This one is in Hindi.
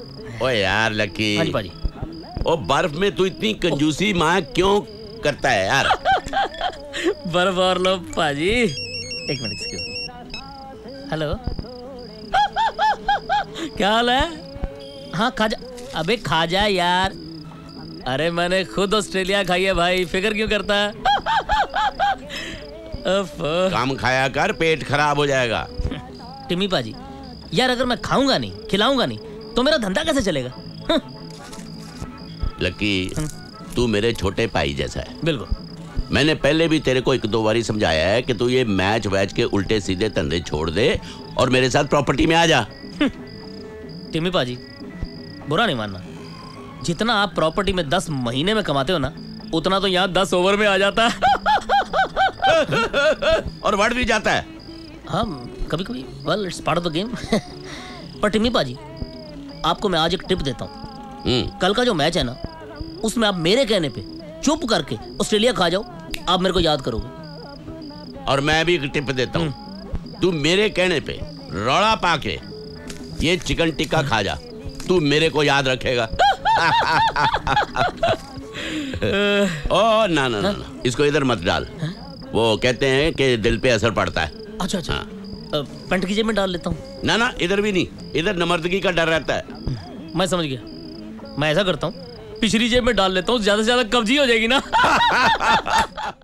ओ यार लकी। हाँ जी पाजी। ओ बर्फ में तू इतनी कंजूसी माँ क्यों करता है यार? बर्फ और लो पाजी। एक मिनट एक्सक्यूज मी। हेलो क्या हाल है? हाँ खा जा। अबे खा जा यार। अरे मैंने खुद ऑस्ट्रेलिया खाई है भाई, फिक्र क्यों करता है? काम खाया कर, पेट खराब हो जाएगा। टिम्मी पाजी यार, अगर मैं खाऊंगा नहीं खिलाऊंगा नहीं तो मेरा धंधा कैसे चलेगा? लकी तू मेरे छोटे भाई जैसा है। बिल्कुल। मैंने पहले भी तेरे को 1-2 बारी समझाया है कि तू ये मैच वैच के उल्टे सीधे धंधे छोड़ दे और मेरे साथ प्रॉपर्टी में आ जा। टिम्मी पाजी बुरा नहीं मानना, जितना आप प्रॉपर्टी में 10 महीने में कमाते हो ना, उतना तो यहाँ 10 ओवर में आ जाता है। और बढ़ भी जाता है। हाँ कभी कभी, well it's part of the game. पर टिम्मी पाजी आपको मैं आज एक टिप देता हूँ। कल का जो मैच है ना, उसमें आप मेरे कहने पे चुप करके ऑस्ट्रेलिया खा जाओ, आप मेरे को याद करोगे। और मैं भी एक टिप देता हूँ, तू मेरे कहने पे रौला पाके ये चिकन टिक्का खा जा, तू मेरे को याद रखेगा। ओ ना ना ना, इसको इधर मत डाल। वो कहते हैं कि दिल पे असर पड़ता है। अच्छा अच्छा। पैंट की जेब में डाल लेता हूँ। ना ना, इधर भी नहीं, इधर नमर्दगी का डर रहता है। मैं समझ गया, मैं ऐसा करता हूँ पिछली जेब में डाल लेता हूँ, ज्यादा से ज्यादा कब्जी हो जाएगी ना।